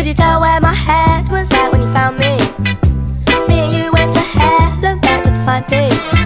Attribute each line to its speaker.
Speaker 1: Could you tell where my head was at when you found me? Me and you went to hell and back just to find peace.